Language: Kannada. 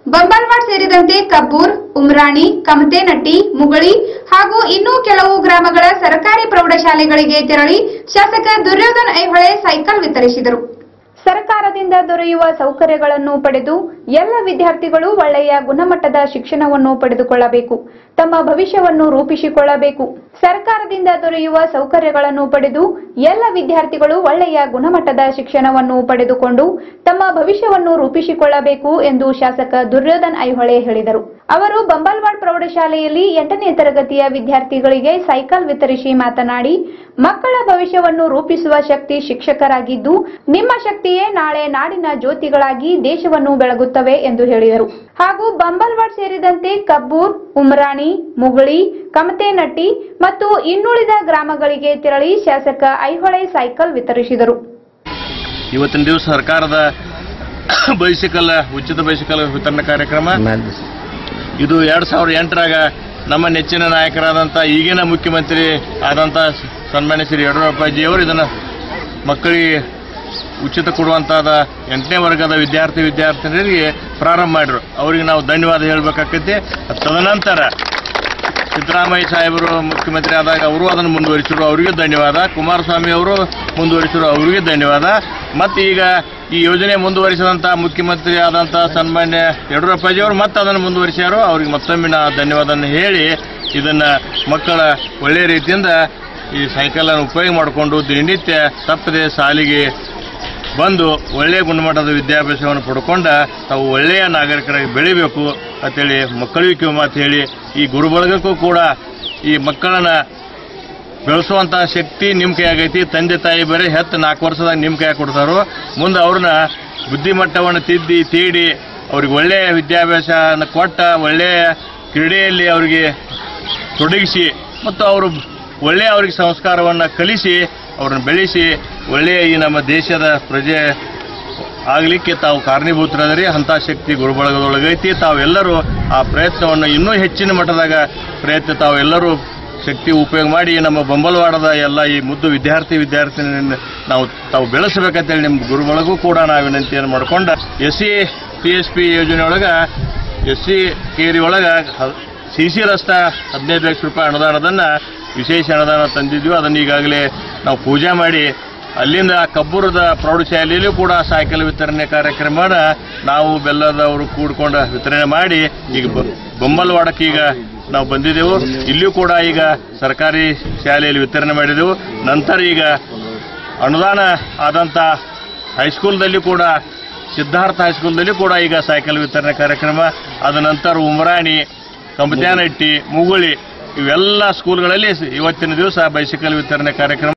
ಬಂಬಲ್ವಾಡ್ ಸೇರಿದಂತೆ ಕಬ್ಬೂರ್, ಉಮ್ರಾಣಿ, ಕಮತೇನಟ್ಟಿ, ಮುಗಳಿ ಹಾಗೂ ಇನ್ನೂ ಕೆಲವು ಗ್ರಾಮಗಳ ಸರ್ಕಾರಿ ಪ್ರೌಢಶಾಲೆಗಳಿಗೆ ತೆರಳಿ ಶಾಸಕ ದುರ್ಯೋಧನ ಐಹೊಳೆ ಸೈಕಲ್ ವಿತರಿಸಿದರು. ಸರ್ಕಾರದಿಂದ ದೊರೆಯುವ ಸೌಕರ್ಯಗಳನ್ನು ಪಡೆದು ಎಲ್ಲ ವಿದ್ಯಾರ್ಥಿಗಳು ಒಳ್ಳೆಯ ಗುಣಮಟ್ಟದ ಶಿಕ್ಷಣವನ್ನು ಪಡೆದುಕೊಳ್ಳಬೇಕು, ತಮ್ಮ ಭವಿಷ್ಯವನ್ನು ರೂಪಿಸಿಕೊಳ್ಳಬೇಕು. ಸರ್ಕಾರದಿಂದ ದೊರೆಯುವ ಸೌಕರ್ಯಗಳನ್ನು ಪಡೆದು ಎಲ್ಲ ವಿದ್ಯಾರ್ಥಿಗಳು ಒಳ್ಳೆಯ ಗುಣಮಟ್ಟದ ಶಿಕ್ಷಣವನ್ನು ಪಡೆದುಕೊಂಡು ತಮ್ಮ ಭವಿಷ್ಯವನ್ನು ರೂಪಿಸಿಕೊಳ್ಳಬೇಕು ಎಂದು ಶಾಸಕ ದುರ್ಯೋಧನ ಐಹೊಳೆ ಹೇಳಿದರು. ಅವರು ಬಂಬಲ್ವಾಡ್ ಪ್ರೌಢಶಾಲೆಯಲ್ಲಿ 8ನೇ ತರಗತಿಯ ವಿದ್ಯಾರ್ಥಿಗಳಿಗೆ ಸೈಕಲ್ ವಿತರಿಸಿ ಮಾತನಾಡಿ, ಮಕ್ಕಳ ಭವಿಷ್ಯವನ್ನು ರೂಪಿಸುವ ಶಕ್ತಿ ಶಿಕ್ಷಕರಾಗಿದ್ದು, ನಿಮ್ಮ ಶಕ್ತಿಯೇ ನಾಳೆ ನಾಡಿನ ಜ್ಯೋತಿಗಳಾಗಿ ದೇಶವನ್ನು ಬೆಳಗುತ್ತವೆ ಎಂದು ಹೇಳಿದರು. ಹಾಗೂ ಬಂಬಲ್ವಾಡ್ ಸೇರಿದಂತೆ ಕಬ್ಬೂರ್, ಉಮ್ರಾಣಿ, ಮುಗಳಿ, ಕಮತೇನಟ್ಟಿ ಮತ್ತು ಇನ್ನುಳಿದ ಗ್ರಾಮಗಳಿಗೆ ತೆರಳಿ ಶಾಸಕ ಐಹೊಳೆ ಸೈಕಲ್ ವಿತರಿಸಿದರು. ಇವತ್ತಿನ ದಿವಸ ಸರ್ಕಾರದ ಬೈಸಿಕಲ್ ಉಚಿತ ಬೈಸಿಕಲ್ ವಿತರಣಾ ಕಾರ್ಯಕ್ರಮ ಇದು 2008ರಾಗ ನಮ್ಮ ನೆಚ್ಚಿನ ನಾಯಕರಾದಂಥ ಈಗಿನ ಮುಖ್ಯಮಂತ್ರಿ ಆದಂಥ ಸನ್ಮಾನ್ಯ ಶ್ರೀ ಯಡಿಯೂರಪ್ಪಜಿಯವರು ಇದನ್ನು ಮಕ್ಕಳಿಗೆ ಉಚಿತ ಕೊಡುವಂತಾದ 8ನೇ ವರ್ಗದ ವಿದ್ಯಾರ್ಥಿನಿಯರಿಗೆ ಪ್ರಾರಂಭ ಮಾಡಿದ್ರು. ಅವರಿಗೆ ನಾವು ಧನ್ಯವಾದ ಹೇಳಬೇಕಾಗ್ತೈತಿ. ತದನಂತರ ಸಿದ್ದರಾಮಯ್ಯ ಸಾಹೇಬರು ಮುಖ್ಯಮಂತ್ರಿ ಆದಾಗ ಅವರು ಅದನ್ನು ಮುಂದುವರಿಸಿದ್ರು, ಅವರಿಗೆ ಧನ್ಯವಾದ. ಕುಮಾರಸ್ವಾಮಿ ಅವರು ಮುಂದುವರಿಸಿದ್ರು, ಅವರಿಗೆ ಧನ್ಯವಾದ. ಮತ್ತು ಈಗ ಈ ಯೋಜನೆ ಮುಂದುವರಿಸಿದಂಥ ಮುಖ್ಯಮಂತ್ರಿ ಆದಂಥ ಸನ್ಮಾನ್ಯ ಯಡಿಯೂರಪ್ಪಜಿಯವರು ಮತ್ತೆ ಅದನ್ನು ಮುಂದುವರಿಸ್ಯಾರು. ಅವರಿಗೆ ಮತ್ತೊಮ್ಮೆ ಧನ್ಯವಾದವನ್ನು ಹೇಳಿ ಇದನ್ನು ಮಕ್ಕಳ ಒಳ್ಳೆಯ ರೀತಿಯಿಂದ ಈ ಸೈಕಲನ್ನು ಉಪಯೋಗ ಮಾಡಿಕೊಂಡು ದಿನನಿತ್ಯ ತಪ್ಪದೆ ಶಾಲೆಗೆ ಬಂದು ಒಳ್ಳೆಯ ಗುಣಮಟ್ಟದ ವಿದ್ಯಾಭ್ಯಾಸವನ್ನು ಪಡ್ಕೊಂಡು ತಾವು ಒಳ್ಳೆಯ ನಾಗರಿಕರಾಗಿ ಬೆಳಿಬೇಕು ಅಂತೇಳಿ ಮಕ್ಕಳಿಗೆ ಮಾತು ಹೇಳಿ, ಈ ಗುರುಬಳಗಕ್ಕೂ ಕೂಡ ಈ ಮಕ್ಕಳನ್ನು ಬೆಳೆಸುವಂಥ ಶಕ್ತಿ ನಿಮ್ಮ ಕೈ ಆಗೈತಿ. ತಂದೆ ತಾಯಿ ಬೇರೆ ಹೆತ್ತು 4 ವರ್ಷದಾಗ ನಿಮ್ಮ ಕೈ ಕೊಡ್ತಾರೋ, ಮುಂದೆ ಅವ್ರನ್ನ ಬುದ್ಧಿಮಟ್ಟವನ್ನು ತೀಡಿ ಅವ್ರಿಗೆ ಒಳ್ಳೆಯ ವಿದ್ಯಾಭ್ಯಾಸನ ಕೊಟ್ಟ ಒಳ್ಳೆಯ ಕ್ರೀಡೆಯಲ್ಲಿ ಅವರಿಗೆ ತೊಡಗಿಸಿ ಮತ್ತು ಅವರು ಒಳ್ಳೆಯ ಅವರಿಗೆ ಸಂಸ್ಕಾರವನ್ನು ಕಲಿಸಿ ಅವ್ರನ್ನ ಬೆಳೆಸಿ ಒಳ್ಳೆಯ ಈ ನಮ್ಮ ದೇಶದ ಪ್ರಜೆ ಆಗಲಿಕ್ಕೆ ತಾವು ಕಾರಣೀಭೂತರಾದ್ರಿ. ಅಂಥ ಶಕ್ತಿ ಗುರುಬಳಗದೊಳಗೈತಿ. ತಾವೆಲ್ಲರೂ ಆ ಪ್ರಯತ್ನವನ್ನು ಇನ್ನೂ ಹೆಚ್ಚಿನ ಮಟ್ಟದಾಗ ತಾವೆಲ್ಲರೂ ಶಕ್ತಿ ಉಪಯೋಗ ಮಾಡಿ ನಮ್ಮ ಬಂಬಲ್ವಾಡದ ಎಲ್ಲ ಈ ಮುದ್ದು ವಿದ್ಯಾರ್ಥಿನಿಯನ್ನು ತಾವು ಬೆಳೆಸಬೇಕಂತೇಳಿ ನಿಮ್ಮ ಗುರುಬಳಗೂ ಕೂಡ ನಾವು ವಿನಂತಿಯನ್ನು ಮಾಡಿಕೊಂಡು SC PSP ಯೋಜನೆ ಒಳಗೆ SC ಕೇರಿ ಒಳಗೆ CC ರಸ್ತೆ 15 ಲಕ್ಷ ರೂಪಾಯಿ ಅನುದಾನದನ್ನು ವಿಶೇಷ ಅನುದಾನ ತಂದಿದ್ವಿ. ಅದನ್ನು ಈಗಾಗಲೇ ನಾವು ಪೂಜೆ ಮಾಡಿ ಅಲ್ಲಿಂದ ಕಬ್ಬೂರದ ಪ್ರೌಢಶಾಲೆಯಲ್ಲೂ ಕೂಡ ಸೈಕಲ್ ವಿತರಣೆ ಕಾರ್ಯಕ್ರಮನ ನಾವು ಬೆಲ್ಲದವರು ಕೂಡ್ಕೊಂಡು ವಿತರಣೆ ಮಾಡಿ ಈಗ ಬಂಬಲ್ವಾಡಕ್ಕೆ ಈಗ ನಾವು ಬಂದಿದ್ದೆವು. ಇಲ್ಲಿಯೂ ಕೂಡ ಈಗ ಸರ್ಕಾರಿ ಶಾಲೆಯಲ್ಲಿ ವಿತರಣೆ ಮಾಡಿದೆವು. ನಂತರ ಈಗ ಅನುದಾನ ಆದಂಥ ಹೈಸ್ಕೂಲ್ದಲ್ಲಿ ಕೂಡ ಸಿದ್ಧಾರ್ಥ ಹೈಸ್ಕೂಲ್ದಲ್ಲಿ ಕೂಡ ಈಗ ಸೈಕಲ್ ವಿತರಣೆ ಕಾರ್ಯಕ್ರಮ, ಅದ ನಂತರ ಉಮ್ರಾಣಿ, ಕಮತೇನಟ್ಟಿ, ಮುಗುಳಿ ಇವೆಲ್ಲ ಸ್ಕೂಲ್ಗಳಲ್ಲಿ ಇವತ್ತಿನ ದಿವಸ ಬೈಸಿಕಲ್ ವಿತರಣೆ ಕಾರ್ಯಕ್ರಮ